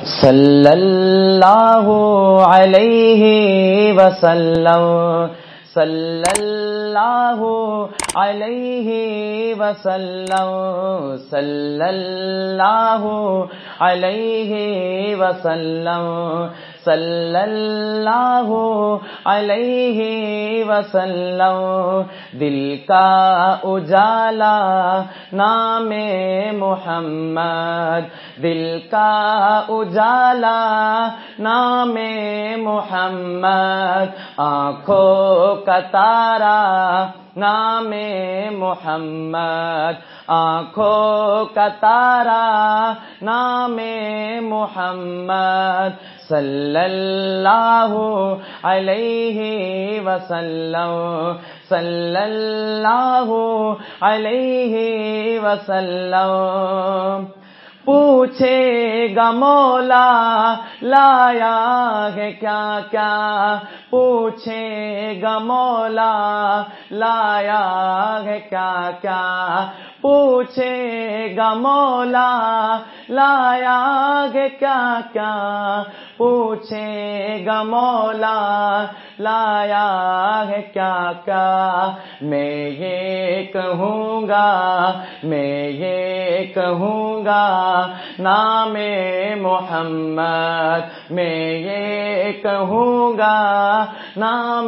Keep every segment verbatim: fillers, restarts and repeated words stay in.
صلی اللہ علیہ وسلم صلی اللہ علیہ وسلم صلی اللہ علیہ وسلم صلی اللہ علیہ وسلم دل کا اجالا نام محمد دل کا اجالا نام محمد آنکھوں کا تارا نام محمد آنکھوں کا تارا نام محمد صلی اللہ علیہ وسلم صلی اللہ علیہ وسلم پوچھے گا مولا لایا ہے کیا کیا پوچھے گا مولا لایا ہے کیا کیا پوچھے گا مولا لایا ہے کیا کیا پوچھے گا مولا لایا ہے کیا کیا میں یہ کہوں گا میں یہ کہوں گا نام محمد میں یہ کہوں گا نام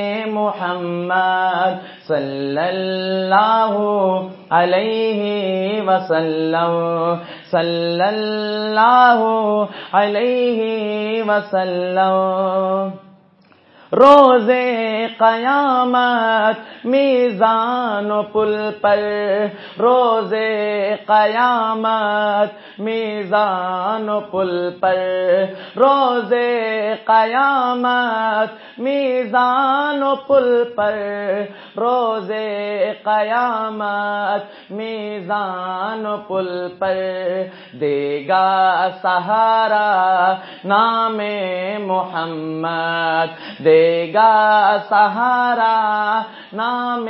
محمد صلی اللہ علیہ وسلم صلی اللہ علیہ وسلم روزے قیامت میزان و پل پر روزے قیامت میزان و پل پر روزے قیامت میزان و پل پر روزے قیامت میزان و پل پر دے گا سہارا نام محمد دے گا سہارا نام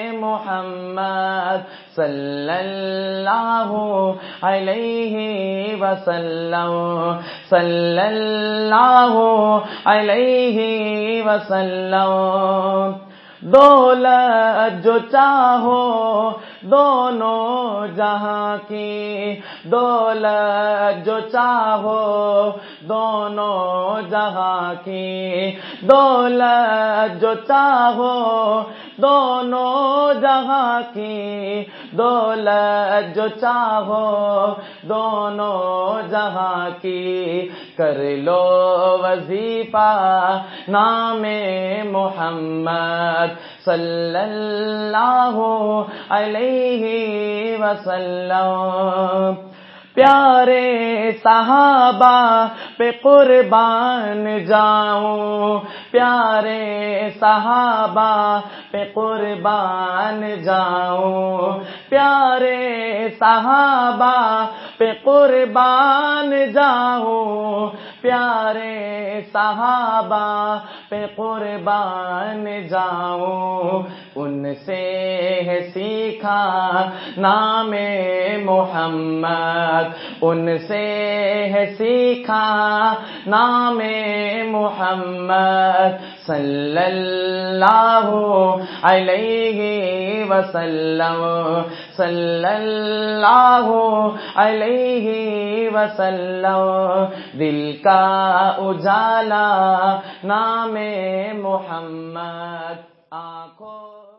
محمد صلی اللہ علیہ وسلم صلی اللہ علیہ وسلم دولت جو چاہو دونوں جہاں کی دولت جو چاہو دونوں جہاں کی دولت جو چاہو دونوں جہاں کی دولت جو چاہو دونوں جہاں کی کر لو وظیفہ نام محمد صلی اللہ علیہ وسلم پیارے صحابہ پہ قربان جاؤں پیارے صحابہ پہ قربان جاؤں پیارے صحابہ پہ قربان جاؤں پیارے صحابہ پہ قربان جاؤں ان سے ہے سیکھا نام محمد ان سے ہے سیکھا نام محمد صلی اللہ علیہ وسلم صلی اللہ علیہ وسلم دل کا اجالا نام محمد آنکھوں